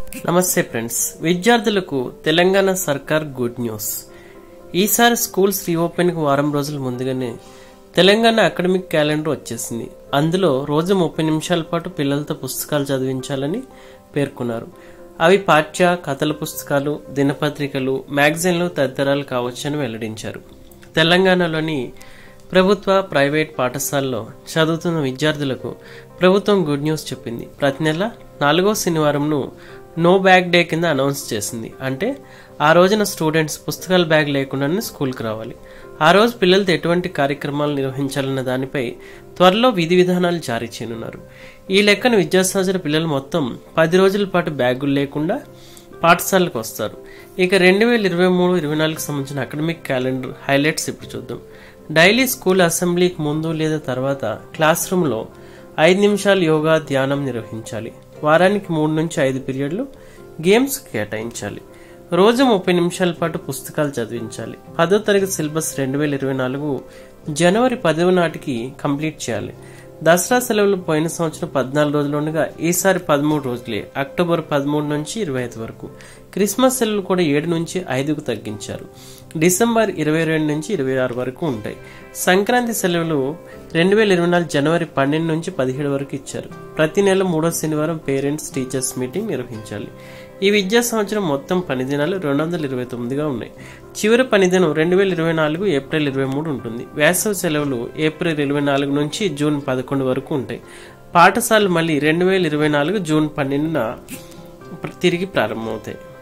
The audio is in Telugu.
నమస్తే ఫ్రెండ్స్, విద్యార్థులకు తెలంగాణ సర్కార్ గుడ్ న్యూస్. ఈసారి స్కూల్స్ రీఓపెన్ కు వారం రోజుల ముందుగానే తెలంగాణ అకాడమిక్ క్యాలెండర్ వచ్చేసింది. అందులో రోజు 30 నిమిషాల పాటు పిల్లలతో పుస్తకాలు చదివించాలని పేర్కొన్నారు. అవి పాఠ్య, కథల పుస్తకాలు, దినపత్రికలు, మ్యాగజైన్లు తదితరాలు కావచ్చని వెల్లడించారు. తెలంగాణలోని ప్రభుత్వ, ప్రైవేట్ పాఠశాలలో చదువుతున్న విద్యార్థులకు ప్రభుత్వం గుడ్ న్యూస్ చెప్పింది. ప్రతి నెల 4వ శనివారంను నో బ్యాగ్ డే కింద అనౌన్స్ చేసింది. అంటే ఆ రోజున స్టూడెంట్స్ పుస్తకాల బ్యాగ్ లేకుండానే స్కూల్కి రావాలి. ఆ రోజు పిల్లలతో ఎటువంటి కార్యక్రమాలు నిర్వహించాలన్న దానిపై త్వరలో విధి విధానాలు జారీ చేయనున్నారు. ఈ లెక్కన విద్యాసంవత్సర పిల్లలు మొత్తం 10 రోజుల పాటు బ్యాగులు లేకుండా పాఠశాలకు వస్తారు. ఇక 2023-24 సంబంధించిన అకాడమిక్ క్యాలెండర్ హైలైట్స్ ఇప్పుడు చూద్దాం. డైలీ స్కూల్ అసెంబ్లీకి ముందు లేదా తర్వాత క్లాస్ రూమ్లో 5 నిమిషాలు యోగా, ధ్యానం నిర్వహించాలి. వారానికి 3 నుంచి 5 పీరియడ్లు గేమ్స్ కేటాయించాలి. రోజు 30 నిమిషాల పాటు పుస్తకాలు చదివించాలి. 10వ తరగతి సిలబస్ 2024 జనవరి 10వ నాటికి కంప్లీట్ చేయాలి. దసరా సెలవులు పోయిన సంవత్సరం 14 రోజులు ఉండగా ఈసారి 13 రోజులే, అక్టోబర్ 13 నుంచి 25 వరకు. క్రిస్మస్ సెలవులు కూడా 7 నుంచి 5కు తగ్గించారు. డిసెంబర్ 22 నుంచి 26 వరకు ఉంటాయి. సంక్రాంతి సెలవులు 2024 జనవరి 12 నుంచి 17 వరకు ఇచ్చారు. ప్రతి నెల 3వ శనివారం పేరెంట్స్ టీచర్స్ మీటింగ్ నిర్వహించాలి. ఈ విద్యా సంవత్సరం మొత్తం పని దినాలు 229గా ఉన్నాయి. చివరి పని దినం 2024 ఏప్రిల్ 23 ఉంటుంది. వేసవి సెలవులు ఏప్రిల్ 24 నుంచి జూన్ 11 వరకు ఉంటాయి. పాఠశాలలు మళ్ళీ 2024 జూన్ 12న తిరిగి ప్రారంభమవుతాయి.